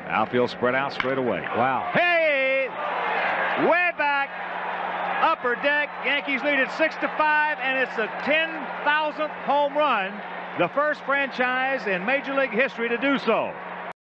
Outfield spread out straight away. Wow. Hey! Way back. Upper deck. Yankees lead it 6-5, and it's the 10,000th home run. The first franchise in Major League history to do so.